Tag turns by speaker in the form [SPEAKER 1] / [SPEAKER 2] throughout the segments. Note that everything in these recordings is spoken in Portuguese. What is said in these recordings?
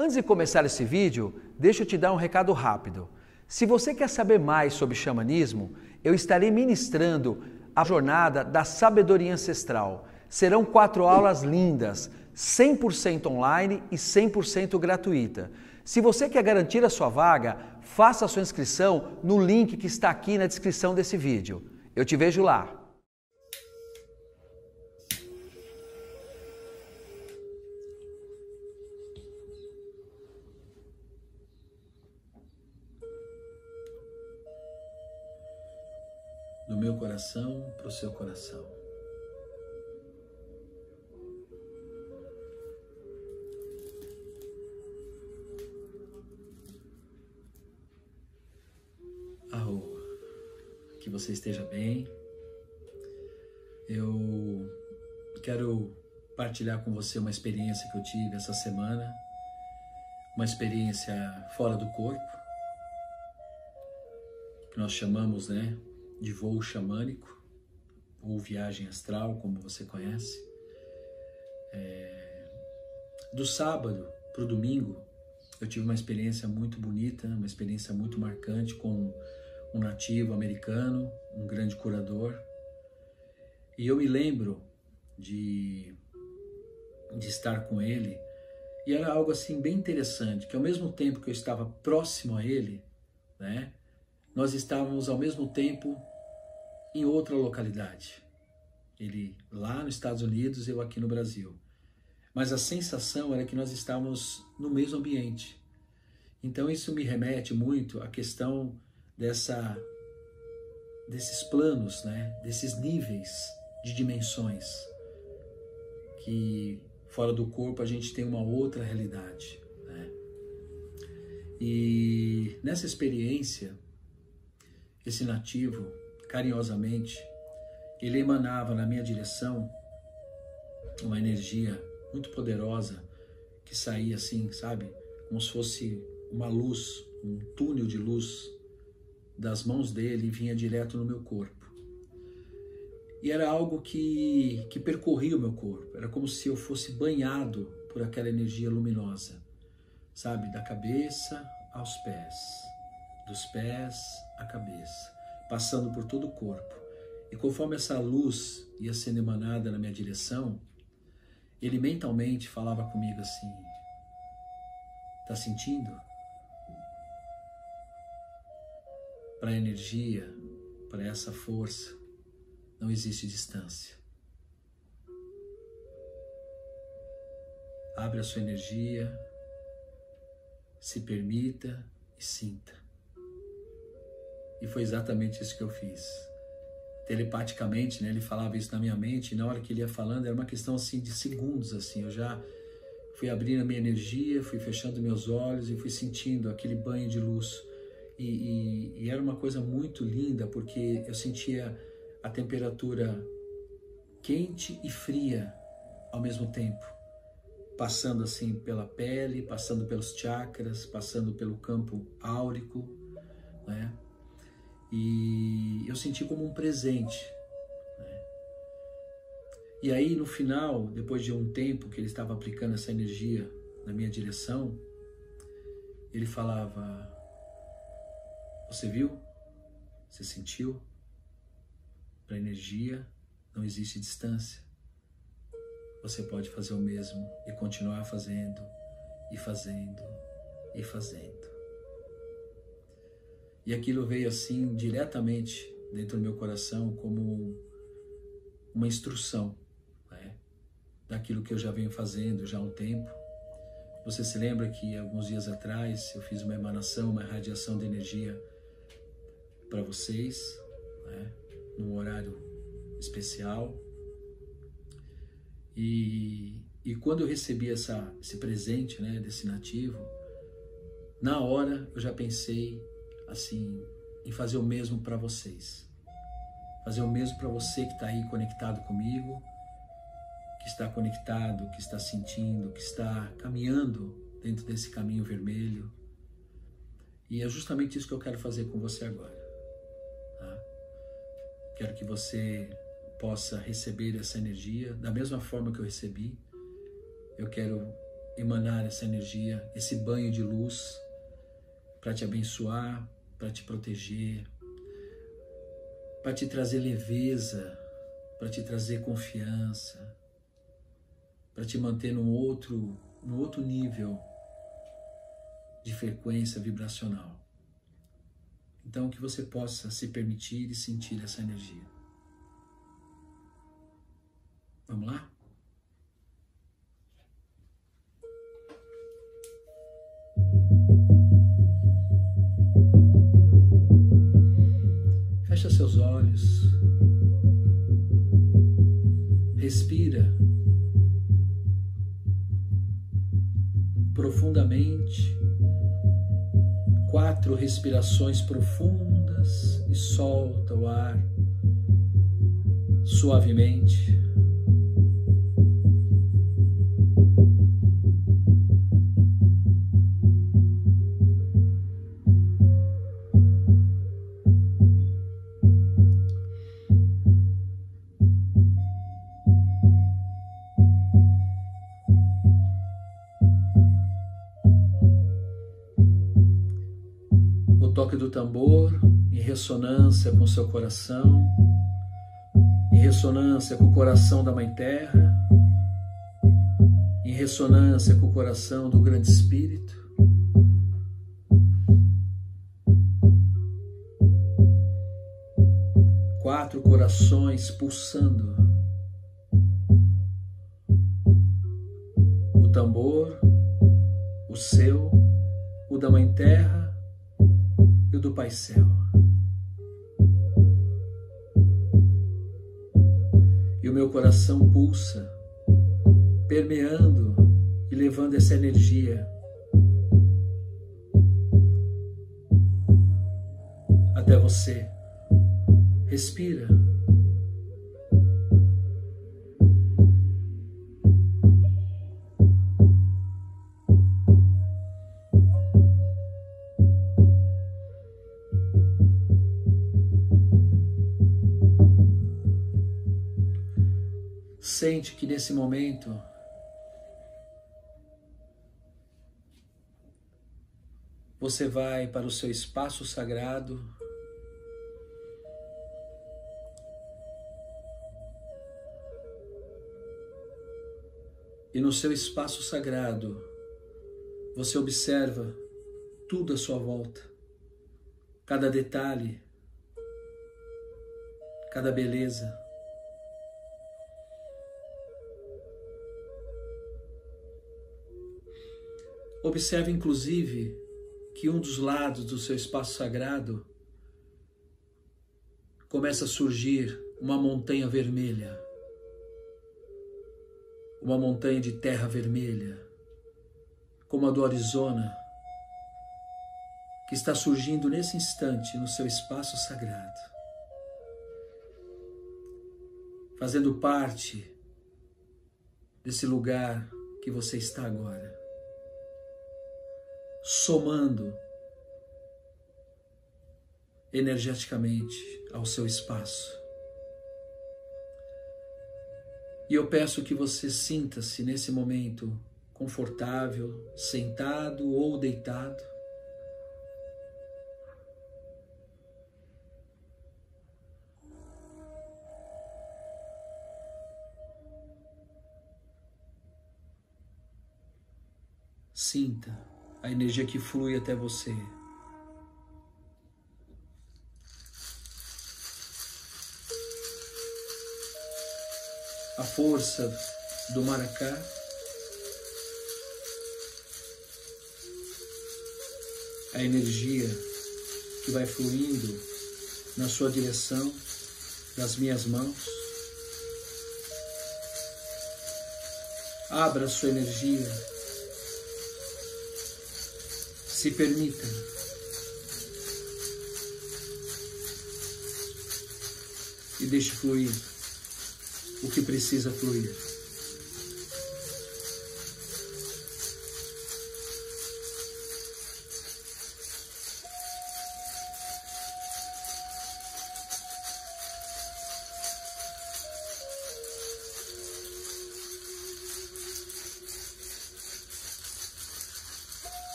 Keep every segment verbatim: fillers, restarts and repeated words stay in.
[SPEAKER 1] Antes de começar esse vídeo, deixa eu te dar um recado rápido. Se você quer saber mais sobre xamanismo, eu estarei ministrando a jornada da sabedoria ancestral. Serão quatro aulas lindas, cem por cento online e cem por cento gratuita. Se você quer garantir a sua vaga, faça a sua inscrição no link que está aqui na descrição desse vídeo. Eu te vejo lá. Do meu coração para o seu coração. Arro, que você esteja bem. Eu quero partilhar com você uma experiência que eu tive essa semana, uma experiência fora do corpo, que nós chamamos, né, de voo xamânico, ou viagem astral, como você conhece. É... Do sábado para o domingo, eu tive uma experiência muito bonita, uma experiência muito marcante com um nativo americano, um grande curador. E eu me lembro de, de estar com ele, e era algo assim bem interessante, que ao mesmo tempo que eu estava próximo a ele, né, nós estávamos ao mesmo tempo em outra localidade. Ele lá nos Estados Unidos, eu aqui no Brasil. Mas a sensação era que nós estávamos no mesmo ambiente. Então isso me remete muito à questão dessa, desses planos, né? Desses níveis de dimensões, que fora do corpo a gente tem uma outra realidade, né? E nessa experiência, esse nativo, carinhosamente, ele emanava na minha direção uma energia muito poderosa que saía assim, sabe? Como se fosse uma luz, um túnel de luz das mãos dele e vinha direto no meu corpo. E era algo que, que percorria o meu corpo. Era como se eu fosse banhado por aquela energia luminosa, sabe? Da cabeça aos pés, dos pés à cabeça, passando por todo o corpo. E conforme essa luz ia sendo emanada na minha direção, ele mentalmente falava comigo assim: tá sentindo? Para a energia, para essa força, não existe distância. Abre a sua energia, se permita e sinta. E foi exatamente isso que eu fiz. Telepaticamente, né, ele falava isso na minha mente, e na hora que ele ia falando, era uma questão assim de segundos, assim, eu já fui abrindo a minha energia, fui fechando meus olhos e fui sentindo aquele banho de luz. E, e, e era uma coisa muito linda, porque eu sentia a temperatura quente e fria ao mesmo tempo, passando assim pela pele, passando pelos chakras, passando pelo campo áurico, né? E eu senti como um presente, né? E aí no final, depois de um tempo que ele estava aplicando essa energia na minha direção, ele falava: você viu? Você sentiu? Para a energia não existe distância. Você pode fazer o mesmo e continuar fazendo, e fazendo, e fazendo. E aquilo veio assim diretamente dentro do meu coração como uma instrução, né, daquilo que eu já venho fazendo já há um tempo. Você se lembra que alguns dias atrás eu fiz uma emanação, uma radiação de energia para vocês, né, num horário especial. E, e quando eu recebi essa, esse presente, né, desse nativo, na hora eu já pensei assim, em fazer o mesmo para vocês. Fazer o mesmo para você que está aí conectado comigo, que está conectado, que está sentindo, que está caminhando dentro desse caminho vermelho. E é justamente isso que eu quero fazer com você agora. Tá? Quero que você possa receber essa energia da mesma forma que eu recebi. Eu quero emanar essa energia, esse banho de luz para te abençoar, para te proteger, para te trazer leveza, para te trazer confiança, para te manter num outro, num outro nível de frequência vibracional. Então, que você possa se permitir e sentir essa energia. Vamos lá? Fecha seus olhos. Respira profundamente. Quatro respirações profundas e solta o ar suavemente. Toque do tambor em ressonância com seu coração, em ressonância com o coração da Mãe Terra, em ressonância com o coração do Grande Espírito. Quatro corações pulsando. O tambor, o seu, o da Mãe Terra e o do Pai Céu. E o meu coração pulsa, permeando e levando essa energia até você. Respira. Sente que nesse momento você vai para o seu espaço sagrado e no seu espaço sagrado você observa tudo à sua volta, cada detalhe, cada beleza. Observe, inclusive, que um dos lados do seu espaço sagrado começa a surgir uma montanha vermelha, uma montanha de terra vermelha, como a do Arizona, que está surgindo nesse instante no seu espaço sagrado, fazendo parte desse lugar que você está agora, somando energeticamente ao seu espaço. E eu peço que você sinta-se nesse momento confortável, sentado ou deitado. Sinta a energia que flui até você. A força do maracá. A energia que vai fluindo na sua direção, das minhas mãos. Abra a sua energia. Se permita e deixe fluir o que precisa fluir.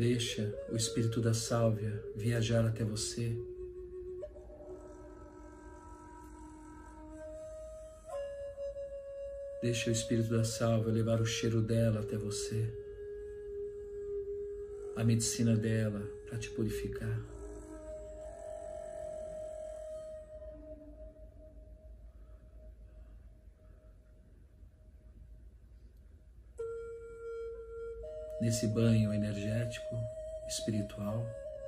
[SPEAKER 1] Deixa o espírito da sálvia viajar até você. Deixa o espírito da sálvia levar o cheiro dela até você. A medicina dela para te purificar. Nesse banho energético, espiritual,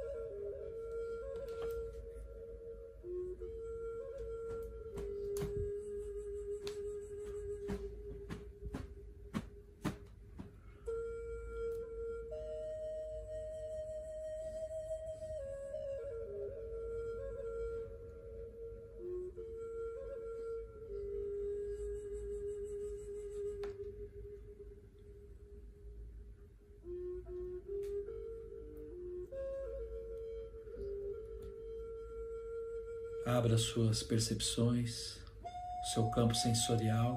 [SPEAKER 1] abra suas percepções, seu campo sensorial.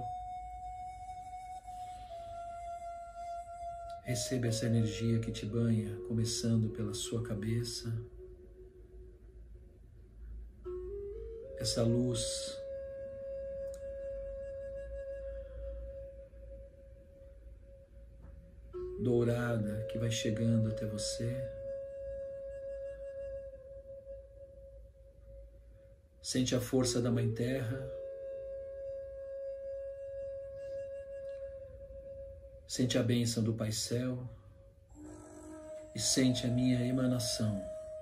[SPEAKER 1] Receba essa energia que te banha, começando pela sua cabeça. Essa luz dourada que vai chegando até você. Sente a força da Mãe Terra. Sente a bênção do Pai Céu. E sente a minha emanação.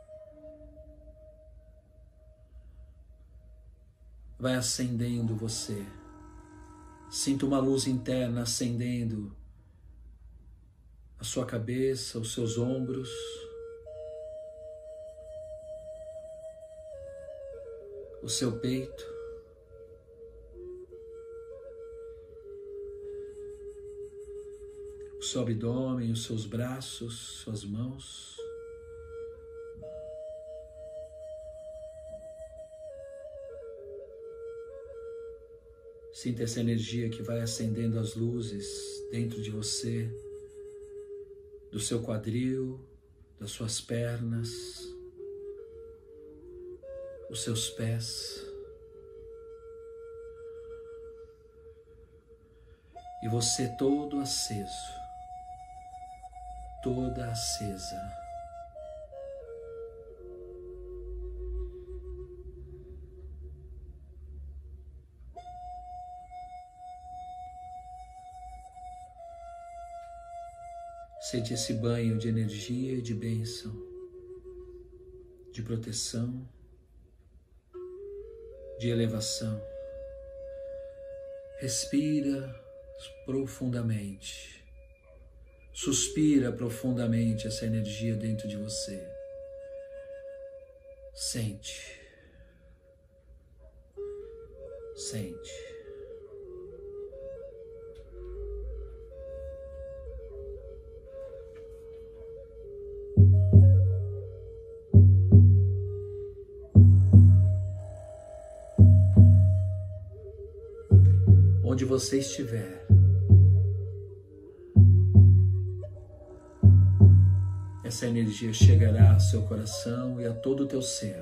[SPEAKER 1] Vai acendendo você. Sinta uma luz interna acendendo a sua cabeça, os seus ombros. O seu peito, o seu abdômen, os seus braços, suas mãos. Sinta essa energia que vai acendendo as luzes dentro de você, do seu quadril, das suas pernas, os seus pés, e você todo aceso, toda acesa. Sente esse banho de energia e de bênção, de proteção, de elevação. Respira profundamente. Suspira profundamente essa energia dentro de você. Sente. Sente. Onde você estiver, essa energia chegará ao seu coração e a todo o teu ser.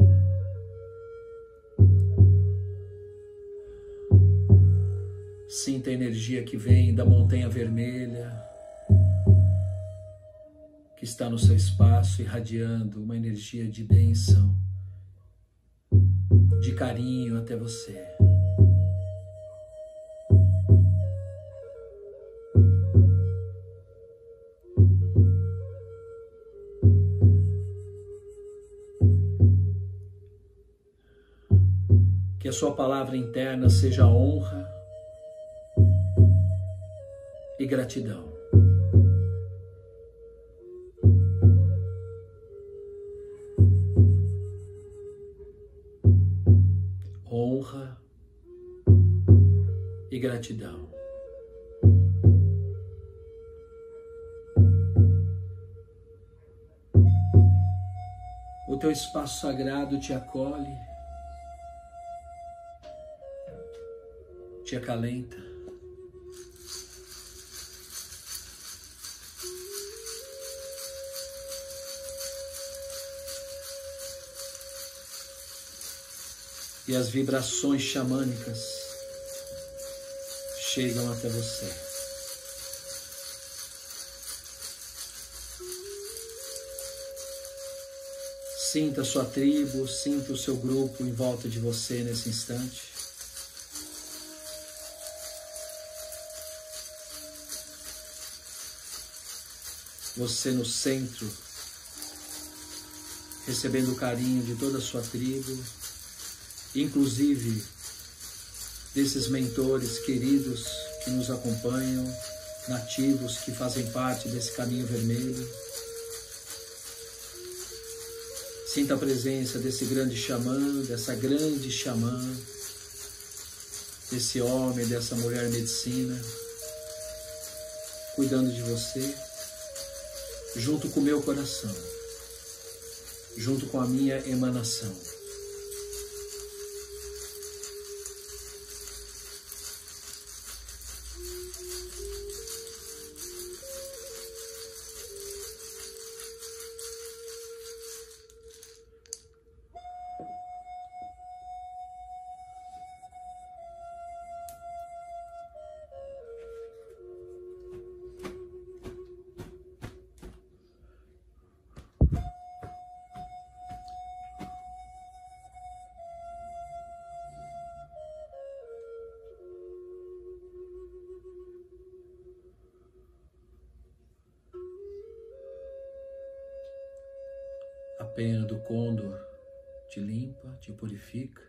[SPEAKER 1] Sinta a energia que vem da montanha vermelha, que está no seu espaço, irradiando uma energia de bênção, de carinho até você. Que a sua palavra interna seja honra e gratidão. Honra e gratidão. O teu espaço sagrado te acolhe, te acalenta. e as vibrações xamânicas chegam até você. Sinta a sua tribo, sinta o seu grupo em volta de você nesse instante. Você no centro, recebendo o carinho de toda a sua tribo, inclusive desses mentores queridos que nos acompanham, nativos que fazem parte desse caminho vermelho. Sinta a presença desse grande xamã, dessa grande xamã, desse homem, dessa mulher medicina, cuidando de você, junto com o meu coração, junto com a minha emanação. A pena do côndor te limpa, te purifica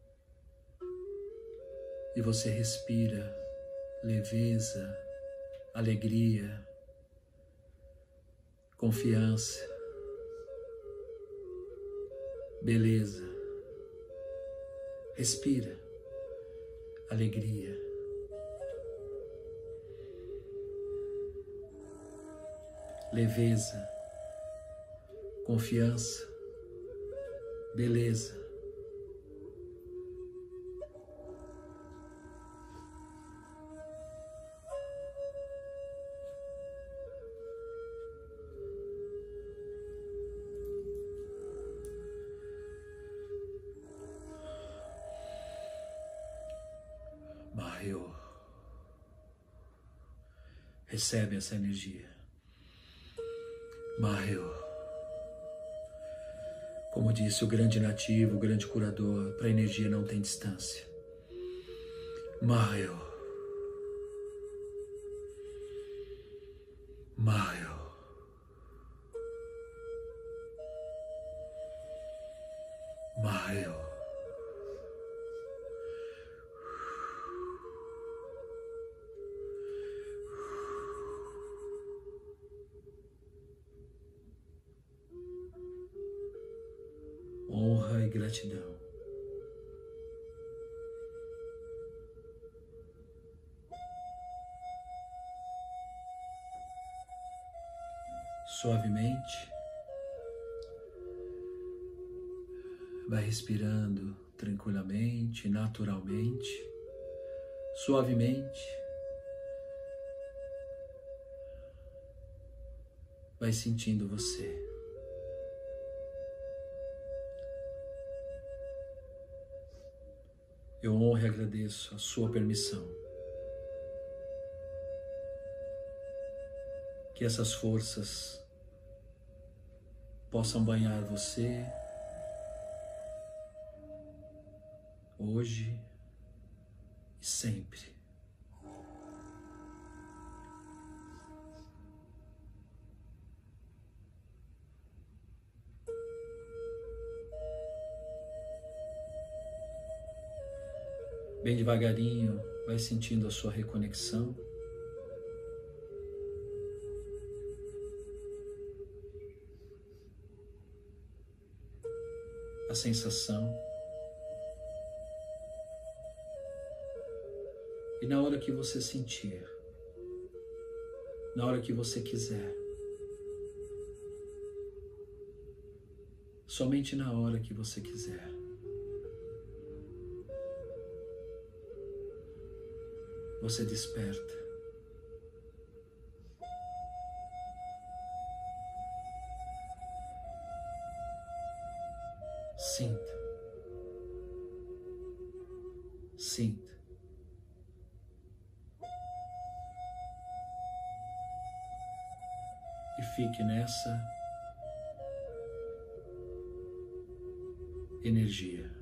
[SPEAKER 1] e você respira leveza, alegria, confiança, beleza. Respira alegria. Leveza, confiança, beleza. Mahyo. Recebe essa energia. Mahyo. Como disse o grande nativo, o grande curador, para a energia não tem distância. Mahyo. Mahyo. Mahyo. Honra e gratidão. Suavemente, vai respirando tranquilamente, naturalmente, suavemente. Vai sentindo você. Eu honro e agradeço a sua permissão. Que essas forças possam banhar você hoje e sempre. Bem devagarinho, vai sentindo a sua reconexão. A sensação. E na hora que você sentir, na hora que você quiser, somente na hora que você quiser, você desperta. Sinta. Sinta. E fique nessa energia.